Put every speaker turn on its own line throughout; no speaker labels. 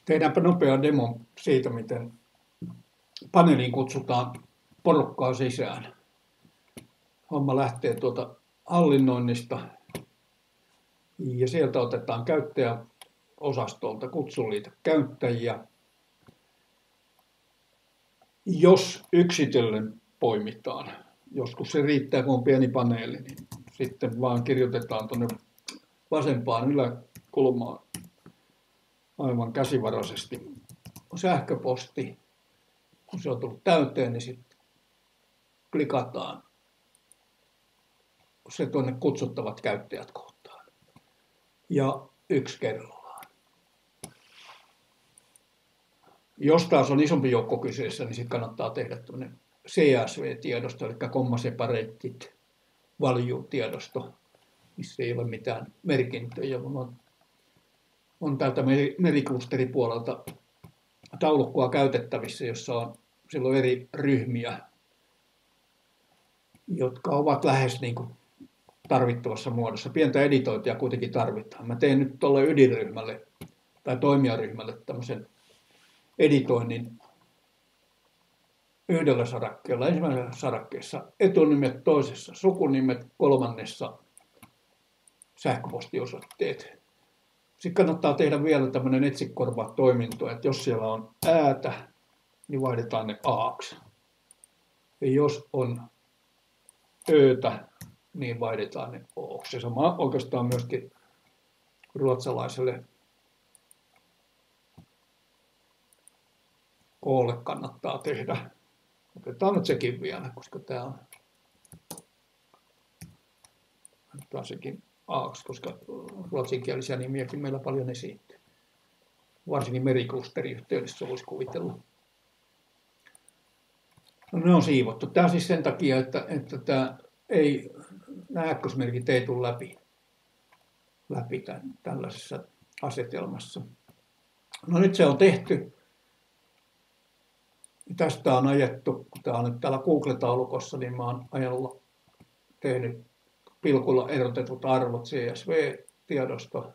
Tehdäänpä nopea demo siitä, miten paneeliin kutsutaan porukkaa sisään. Homma lähtee tuolta hallinnoinnista ja sieltä otetaan käyttäjäosastolta kutsuliite käyttäjiä. Jos yksitellen poimitaan, joskus se riittää, kun on pieni paneeli, niin sitten vaan kirjoitetaan tuonne vasempaan yläkulmaan aivan käsivaraisesti sähköposti. Kun se on tullut täyteen, niin sitten klikataan se tuonne kutsuttavat käyttäjät kohtaan. Ja yksi kerrallaan. Jos taas on isompi joukko kyseessä, niin sitten kannattaa tehdä tuonne CSV-tiedosto, eli Comma Separated Value-tiedosto, missä ei ole mitään merkintöjä. On täältä meriklusteripuolelta taulukkoa käytettävissä, jossa on silloin eri ryhmiä, jotka ovat lähes niin kuin tarvittavassa muodossa. Pientä editointia kuitenkin tarvitaan. Mä teen nyt tuolle ydinryhmälle tai toimijaryhmälle tämmöisen editoinnin yhdellä sarakkeella. Ensimmäisessä sarakkeessa etunimet, toisessa sukunimet, kolmannessa sähköpostiosoitteet. Sitten kannattaa tehdä vielä tämmöinen etsi-korvaa-toiminto, että jos siellä on äätä, niin vaihdetaan ne aaksi. Ja jos on öötä, niin vaihdetaan ne ooksi. Sama oikeastaan myöskin ruotsalaiselle koolle kannattaa tehdä. Otetaan nyt sekin vielä, koska tämä on sekin aaksi, koska ruotsinkielisiä nimiäkin meillä paljon esiintyy. Varsinkin meriklusteriyhteydessä voisi kuvitella. No, ne on siivottu. Tämä on siis sen takia, että nämä ääkkösmerkit ei tule läpi tällaisessa asetelmassa. No nyt se on tehty. Tästä on ajettu, kun tämä on nyt täällä Google-taulukossa, niin mä oon tehnyt pilkulla erotetut arvot CSV-tiedosto.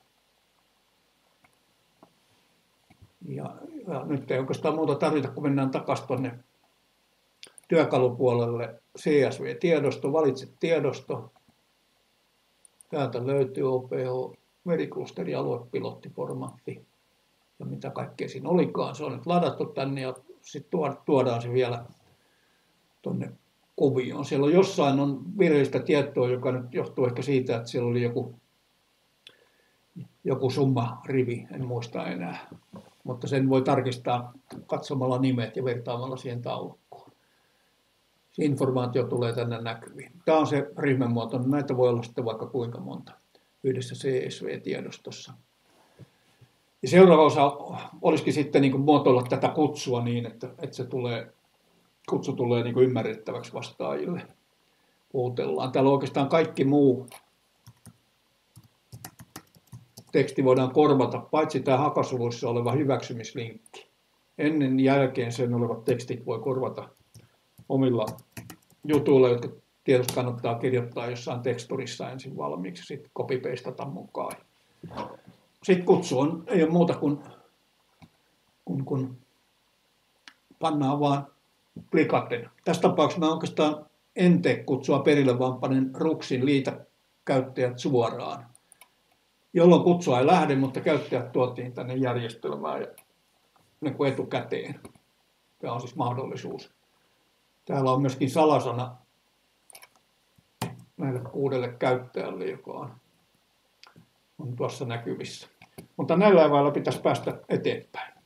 Ja nyt ei oikeastaan muuta tarvita, kun mennään takaisin tuonne työkalupuolelle CSV-tiedosto, valitse tiedosto. Täältä löytyy OPH, meriklusteri, aluepilottiformaatti ja mitä kaikkea siinä olikaan. Se on nyt ladattu tänne ja sitten tuodaan se vielä tuonne kuvioon. Siellä on jossain virheellistä tietoa, joka nyt johtuu ehkä siitä, että siellä oli joku summa-rivi, en muista enää. Mutta sen voi tarkistaa katsomalla nimet ja vertaamalla siihen taulukkoon. Se informaatio tulee tänne näkyviin. Tämä on se ryhmän muoto. Näitä voi olla sitten vaikka kuinka monta yhdessä CSV-tiedostossa. Ja seuraava osa olisikin sitten niin kuin muotoilla tätä kutsua niin, että kutsu tulee niin kuin ymmärrettäväksi vastaajille. Puhutellaan. Täällä oikeastaan kaikki muu teksti voidaan korvata, paitsi tämä hakasuluissa oleva hyväksymislinkki. Ennen ja jälkeen sen olevat tekstit voi korvata omilla jutuilla, jotka tietysti kannattaa kirjoittaa jossain teksturissa ensin valmiiksi, sitten copy-pastata mukaan. Sitten kutsu ei ole muuta kuin pannaan vaan klikaten. Tässä tapauksessa mä oikeastaan en tee kutsua perille, vaan panen ruksin liitä käyttäjät suoraan. Jolloin kutsua ei lähde, mutta käyttäjät tuotiin tänne järjestelmään ja niin kuin etukäteen. Tämä on siis mahdollisuus. Täällä on myöskin salasana näille 6 käyttäjälle, joka on tuossa näkyvissä. Mutta näillä eväillä pitäisi päästä eteenpäin.